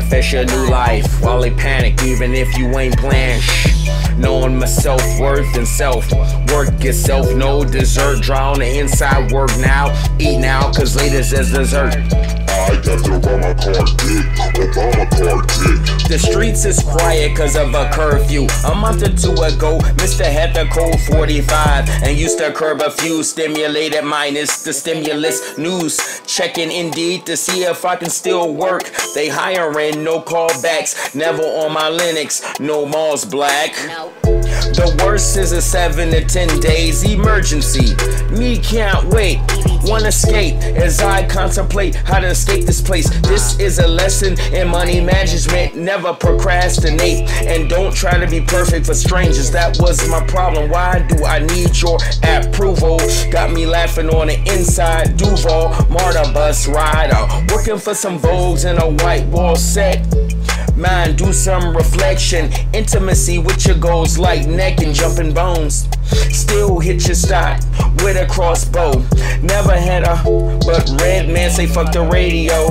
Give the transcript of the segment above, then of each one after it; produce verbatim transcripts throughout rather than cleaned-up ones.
manifest your new life while they panic, even if you ain't planned. Shh. Knowing my self-worth and self-work yourself, no dessert. Drown the inside work now, eat now, cause later says dessert. I got the Obama card dick, Obama card dick. The streets is quiet cause of a curfew. A month or two ago, Mister had the code forty-five and used to curb a few. Stimulated minus the stimulus news. Checking Indeed to see if I can still work. They hiring, no callbacks. Never on my Linux, no malls black. No. The worst is a seven to ten days emergency. Me can't wait, wanna skate as I contemplate how to escape this place. This is a lesson in money management. Never procrastinate and don't try to be perfect for strangers. That was my problem. Why do I need your approval? Got me laughing on the inside. Duval, Marta bus rider, working for some Vogues in a white wall set. Mind, do some reflection. Intimacy with your goals like neck and jumping bones. Still hit your spot with a crossbow. Never had a but red man say fuck the radio.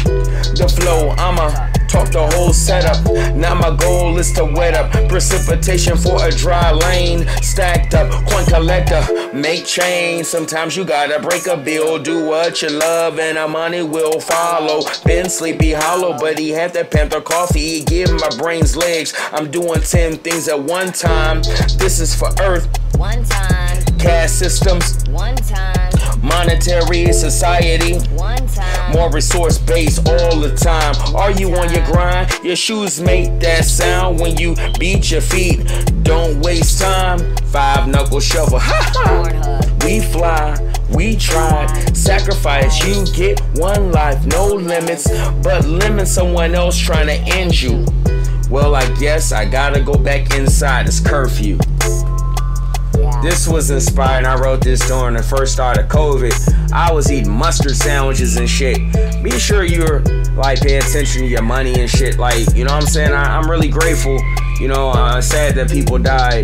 The flow, I'ma talk the whole setup. Now my goal is to wet up precipitation for a dry lane. Stacked up, coin collector, make change. Sometimes you gotta break a bill, do what you love, and the money will follow. Been Sleepy Hollow, but he had that Panther coffee. He give my brains legs. I'm doing ten things at one time. This is for Earth. One time. Caste systems. One time. Monetary society. One time. More resource based all the time. Are you on your grind? Your shoes make that sound when you beat your feet. Don't waste time. Five knuckle shovel. Ha ha. We fly. We tried. Sacrifice. You get one life. No limits. But limit someone else trying to end you. Well, I guess I gotta go back inside. It's curfew. This was inspired. I wrote this during the first start of COVID. I was eating mustard sandwiches and shit. Be sure you're like pay attention to your money and shit. Like, you know what I'm saying? I, I'm really grateful. You know, I'm uh, sad that people died.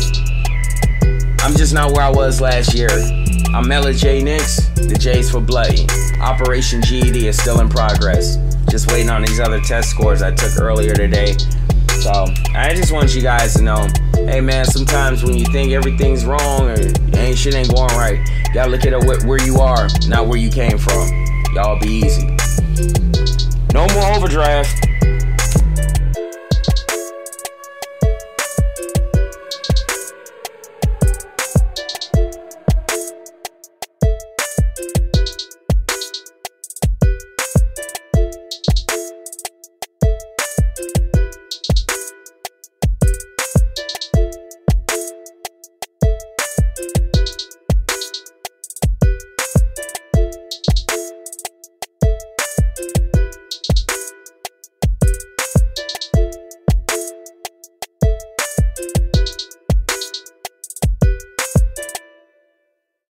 I'm just not where I was last year. I'm Mellah Nix. The J's for Bloody. Operation G E D is still in progress. Just waiting on these other test scores I took earlier today. So I just want you guys to know, hey man, sometimes when you think everything's wrong or ain't shit ain't going right, you gotta look at it where you are, not where you came from. Y'all be easy. No more overdraft.